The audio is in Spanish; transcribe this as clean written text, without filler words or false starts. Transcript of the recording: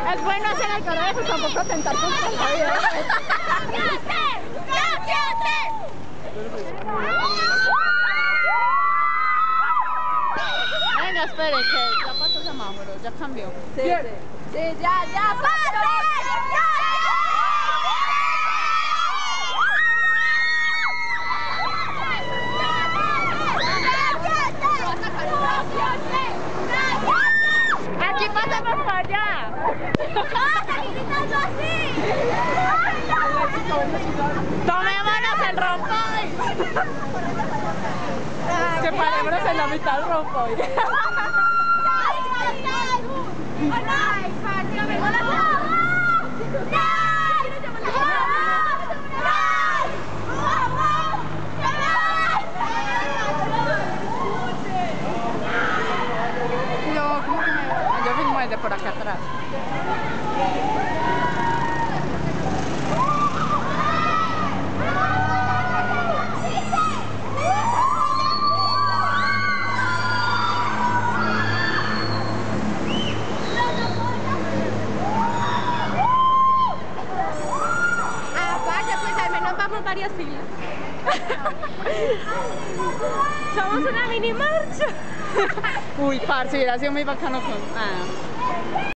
Es bueno hacer el coro, pero tampoco tentar con la vida. Venga, espere, que ya pasó el semáforo, ya cambió. Sí, ya, pasa. Aquí pasamos para allá. Tomémonos el rompoy. Separémonos en la mitad del rompoy. No, ¿cómo que me... Yo filmo desde por acá atrás. Vamos varias filas. Somos una mini marcha. Uy, parce, hubiera sido muy bacano con...